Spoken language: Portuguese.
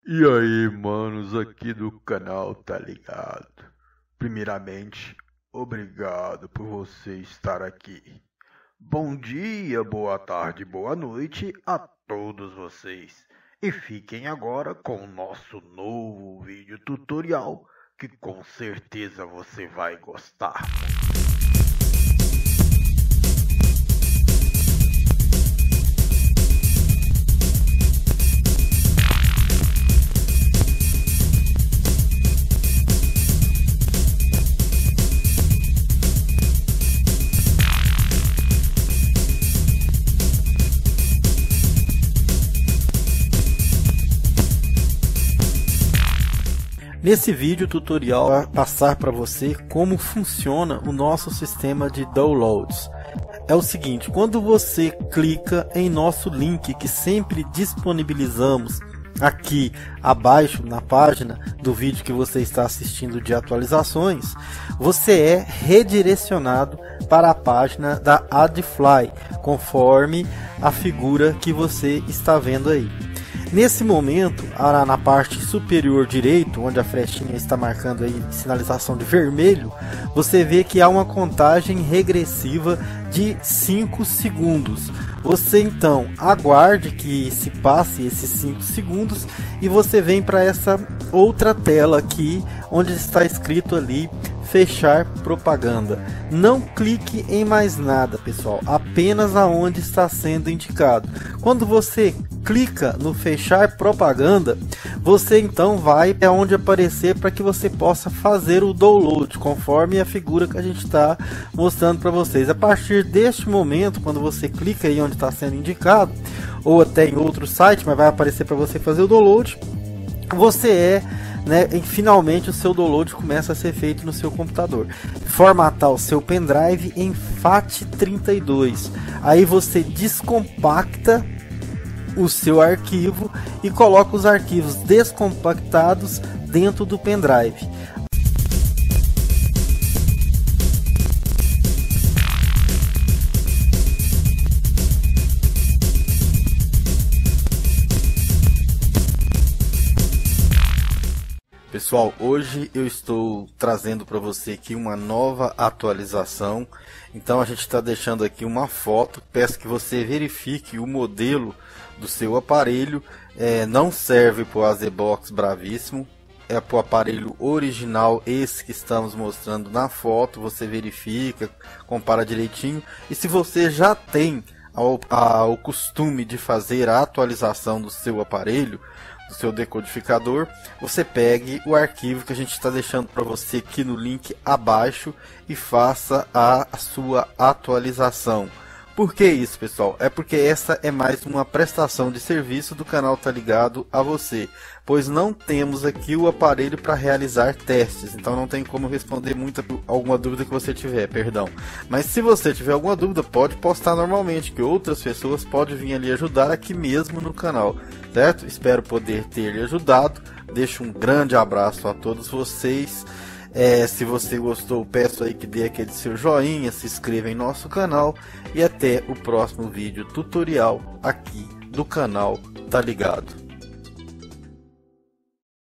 E aí, manos, aqui do canal, tá ligado? Primeiramente, obrigado por você estar aqui. Bom dia, boa tarde, boa noite a todos vocês. E fiquem agora com o nosso novo vídeo tutorial, que com certeza você vai gostar. Nesse vídeo tutorial vai passar para você como funciona o nosso sistema de downloads. É o seguinte, quando você clica em nosso link que sempre disponibilizamos aqui abaixo na página do vídeo que você está assistindo de atualizações, você é redirecionado para a página da Adfly, conforme a figura que você está vendo aí. Nesse momento, na parte superior direito, onde a flechinha está marcando aí sinalização de vermelho, você vê que há uma contagem regressiva de 5 segundos. Você então aguarde que se passe esses 5 segundos e você vem para essa outra tela aqui, onde está escrito ali fechar propaganda. Não clique em mais nada, pessoal, apenas aonde está sendo indicado. Quando você clica no fechar propaganda, você então vai aonde aparecer para que você possa fazer o download, conforme a figura que a gente está mostrando para vocês. A partir deste momento, quando você clica aí onde está sendo indicado, ou até em outro site, mas vai aparecer para você fazer o download, você finalmente o seu download começa a ser feito no seu computador. Formatar o seu pendrive em FAT32. Aí você descompacta o seu arquivo e coloca os arquivos descompactados dentro do pendrive. Pessoal, hoje eu estou trazendo para você aqui uma nova atualização. Então a gente está deixando aqui uma foto. Peço que você verifique o modelo do seu aparelho. Não serve para o AZBox Bravíssimo, é para o aparelho original, esse que estamos mostrando na foto. Você verifica, compara direitinho. E se você já tem o costume de fazer a atualização do seu aparelho, do seu decodificador, você pegue o arquivo que a gente está deixando para você aqui no link abaixo e faça a sua atualização. Por que isso, pessoal? É porque essa é mais uma prestação de serviço do canal Tá Ligado a você, pois não temos aqui o aparelho para realizar testes, então não tem como responder alguma dúvida que você tiver, perdão. Mas se você tiver alguma dúvida, pode postar normalmente, que outras pessoas podem vir ali ajudar aqui mesmo no canal, certo? Espero poder ter lhe ajudado. Deixo um grande abraço a todos vocês. Se você gostou, peço aí que dê aquele seu joinha, se inscreva em nosso canal e até o próximo vídeo tutorial aqui do canal Tá Ligado.